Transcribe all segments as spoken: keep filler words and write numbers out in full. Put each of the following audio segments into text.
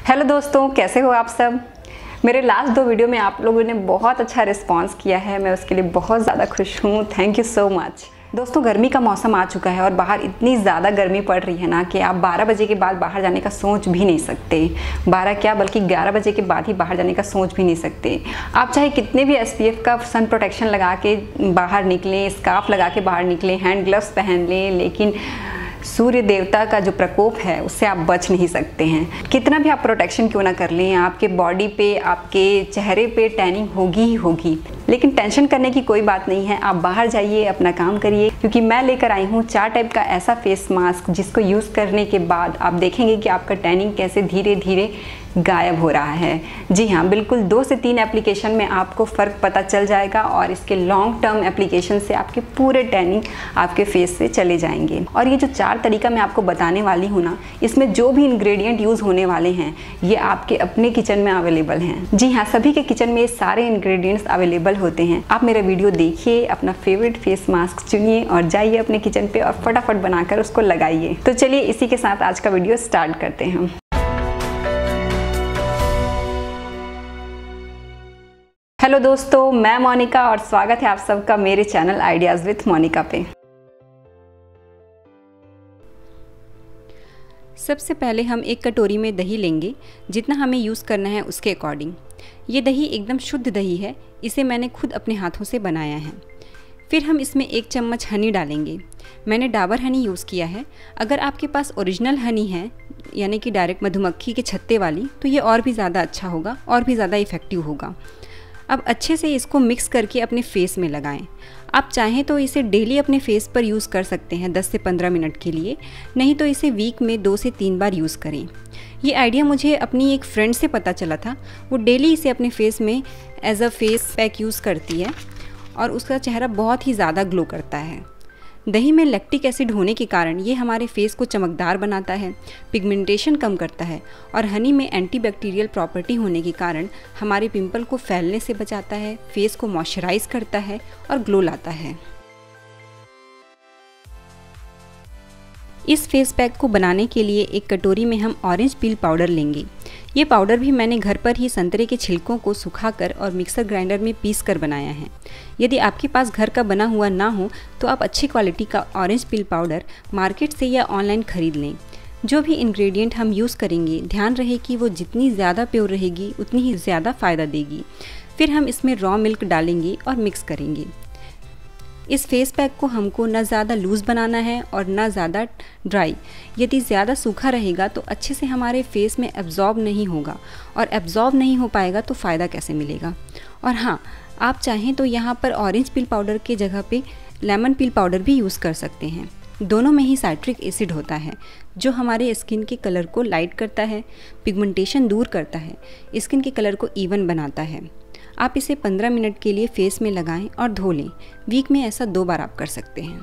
Hello दोस्तों, कैसे हो आप सब। मेरे लास्ट दो वीडियो में आप लोगों ने बहुत अच्छा रिस्पांस किया है, मैं उसके लिए बहुत ज़्यादा खुश हूँ। Thank you so much. दोस्तों, गर्मी का मौसम आ चुका है और बाहर इतनी ज़्यादा गर्मी पड़ रही है ना कि आप बारह बजे के बाद बाहर जाने का सोच भी नहीं सकते। बारह क्या बल्कि ग्यारह बजे के बाद ही बाहर जाने का सोच भी नहीं सकते। आप चाहे कितने भी एस पी एफ का सन प्रोटेक्शन लगा के बाहर निकलें, स्कार्फ लगा के बाहर निकलें, हैंड ग्लव्स पहन लें, लेकिन सूर्य देवता का जो प्रकोप है उससे आप बच नहीं सकते हैं। कितना भी आप प्रोटेक्शन क्यों ना कर लें, आपके बॉडी पे, आपके चेहरे पे टैनिंग होगी ही होगी। लेकिन टेंशन करने की कोई बात नहीं है, आप बाहर जाइए, अपना काम करिए, क्योंकि मैं लेकर आई हूँ चार टाइप का ऐसा फेस मास्क जिसको यूज़ करने के बाद आप देखेंगे कि आपका टैनिंग कैसे धीरे धीरे गायब हो रहा है। जी हाँ, बिल्कुल दो से तीन एप्लीकेशन में आपको फ़र्क पता चल जाएगा और इसके लॉन्ग टर्म एप्लीकेशन से आपके पूरे टैनिंग आपके फेस से चले जाएंगे। और ये जो चार तरीका मैं आपको बताने वाली हूँ ना, इसमें जो भी इंग्रेडिएंट यूज़ होने वाले हैं ये आपके अपने किचन में अवेलेबल हैं। जी हाँ, सभी के किचन में ये सारे इंग्रेडिएंट्स अवेलेबल होते हैं। आप मेरा वीडियो देखिए, अपना फेवरेट फेस मास्क चुनिए और जाइए अपने किचन पे और फटाफट बनाकर उसको लगाइए। तो चलिए इसी के साथ आज का वीडियो स्टार्ट करते हैं। हेलो दोस्तों, मैं मोनिका और स्वागत है आप सबका मेरे चैनल आइडियाज़ विथ मोनिका पे। सबसे पहले हम एक कटोरी में दही लेंगे, जितना हमें यूज़ करना है उसके अकॉर्डिंग। ये दही एकदम शुद्ध दही है, इसे मैंने खुद अपने हाथों से बनाया है। फिर हम इसमें एक चम्मच हनी डालेंगे। मैंने डाबर हनी यूज़ किया है। अगर आपके पास ओरिजिनल हनी है, यानी कि डायरेक्ट मधुमक्खी के छत्ते वाली, तो ये और भी ज़्यादा अच्छा होगा और भी ज़्यादा इफ़ेक्टिव होगा। अब अच्छे से इसको मिक्स करके अपने फेस में लगाएं। आप चाहें तो इसे डेली अपने फेस पर यूज़ कर सकते हैं दस से पंद्रह मिनट के लिए, नहीं तो इसे वीक में दो से तीन बार यूज़ करें। ये आइडिया मुझे अपनी एक फ्रेंड से पता चला था। वो डेली इसे अपने फेस में as a face pack use करती है और उसका चेहरा बहुत ही ज़्यादा ग्लो करता है। दही में लैक्टिक एसिड होने के कारण ये हमारे फेस को चमकदार बनाता है, पिगमेंटेशन कम करता है और हनी में एंटीबैक्टीरियल प्रॉपर्टी होने के कारण हमारे पिंपल को फैलने से बचाता है, फेस को मॉइस्चराइज करता है और ग्लो लाता है। इस फेस पैक को बनाने के लिए एक कटोरी में हम ऑरेंज पील पाउडर लेंगे। ये पाउडर भी मैंने घर पर ही संतरे के छिलकों को सुखाकर और मिक्सर ग्राइंडर में पीस कर बनाया है। यदि आपके पास घर का बना हुआ ना हो तो आप अच्छी क्वालिटी का ऑरेंज पील पाउडर मार्केट से या ऑनलाइन खरीद लें। जो भी इंग्रेडिएंट हम यूज़ करेंगे, ध्यान रहे कि वो जितनी ज़्यादा प्योर रहेगी उतनी ही ज़्यादा फ़ायदा देगी। फिर हम इसमें रॉ मिल्क डालेंगे और मिक्स करेंगे। इस फेस पैक को हमको ना ज़्यादा लूज़ बनाना है और ना ज़्यादा ड्राई। यदि ज़्यादा सूखा रहेगा तो अच्छे से हमारे फेस में एब्जॉर्ब नहीं होगा और एब्जॉर्ब नहीं हो पाएगा तो फ़ायदा कैसे मिलेगा। और हाँ, आप चाहें तो यहाँ पर ऑरेंज पील पाउडर के जगह पे लेमन पील पाउडर भी यूज़ कर सकते हैं। दोनों में ही साइट्रिक एसिड होता है जो हमारे स्किन के कलर को लाइट करता है, पिगमेंटेशन दूर करता है, स्किन के कलर को इवन बनाता है। आप इसे पंद्रह मिनट के लिए फेस में लगाएं और धो लें। वीक में ऐसा दो बार आप कर सकते हैं।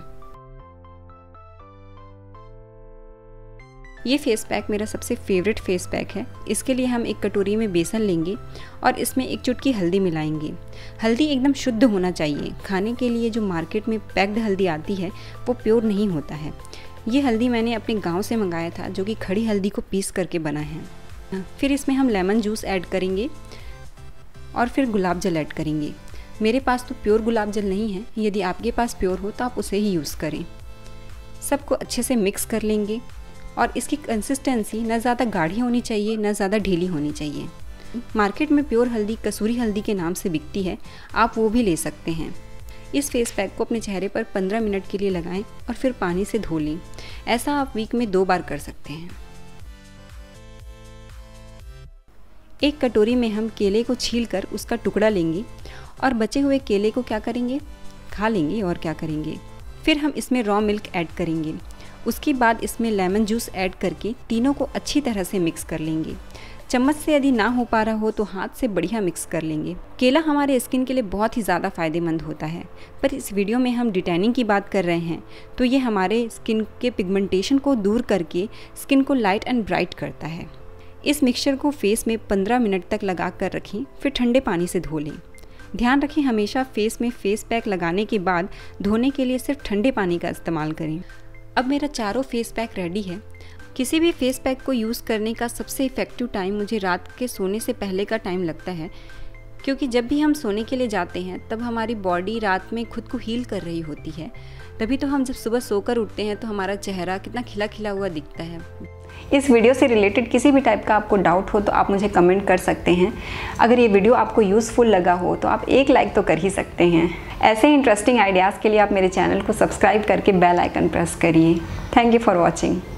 ये फेस पैक मेरा सबसे फेवरेट फेस पैक है। इसके लिए हम एक कटोरी में बेसन लेंगे और इसमें एक चुटकी हल्दी मिलाएंगे। हल्दी एकदम शुद्ध होना चाहिए। खाने के लिए जो मार्केट में पैक्ड हल्दी आती है वो प्योर नहीं होता है। ये हल्दी मैंने अपने गांव से मंगाया था, जो कि खड़ी हल्दी को पीस करके बना है। फिर इसमें हम लेमन जूस ऐड करेंगे और फिर गुलाब जल ऐड करेंगे। मेरे पास तो प्योर गुलाब जल नहीं है, यदि आपके पास प्योर हो तो आप उसे ही यूज़ करें। सबको अच्छे से मिक्स कर लेंगे और इसकी कंसिस्टेंसी ना ज़्यादा गाढ़ी होनी चाहिए ना ज़्यादा ढीली होनी चाहिए। मार्केट में प्योर हल्दी कसूरी हल्दी के नाम से बिकती है, आप वो भी ले सकते हैं। इस फेस पैक को अपने चेहरे पर पंद्रह मिनट के लिए लगाएं और फिर पानी से धो लें। ऐसा आप वीक में दो बार कर सकते हैं। एक कटोरी में हम केले को छीलकर उसका टुकड़ा लेंगे और बचे हुए केले को क्या करेंगे, खा लेंगे और क्या करेंगे। फिर हम इसमें रॉ मिल्क ऐड करेंगे। उसके बाद इसमें लेमन जूस ऐड करके तीनों को अच्छी तरह से मिक्स कर लेंगे। चम्मच से यदि ना हो पा रहा हो तो हाथ से बढ़िया मिक्स कर लेंगे। केला हमारे स्किन के लिए बहुत ही ज़्यादा फ़ायदेमंद होता है, पर इस वीडियो में हम डिटैनिंग की बात कर रहे हैं, तो ये हमारे स्किन के पिगमेंटेशन को दूर करके स्किन को लाइट एंड ब्राइट करता है। इस मिक्सचर को फेस में पंद्रह मिनट तक लगा कर रखें, फिर ठंडे पानी से धो लें। ध्यान रखें, हमेशा फेस में फेस पैक लगाने के बाद धोने के लिए सिर्फ ठंडे पानी का इस्तेमाल करें। अब मेरा चारों फेस पैक रेडी है। किसी भी फेस पैक को यूज़ करने का सबसे इफ़ेक्टिव टाइम मुझे रात के सोने से पहले का टाइम लगता है, क्योंकि जब भी हम सोने के लिए जाते हैं तब हमारी बॉडी रात में खुद को हील कर रही होती है। तभी तो हम जब सुबह सोकर उठते हैं तो हमारा चेहरा कितना खिला खिला हुआ दिखता है। इस वीडियो से रिलेटेड किसी भी टाइप का आपको डाउट हो तो आप मुझे कमेंट कर सकते हैं। अगर ये वीडियो आपको यूज़फुल लगा हो तो आप एक लाइक तो कर ही सकते हैं। ऐसे ही इंटरेस्टिंग आइडियाज़ के लिए आप मेरे चैनल को सब्सक्राइब करके बेल आइकन प्रेस करिए। Thank you for watching.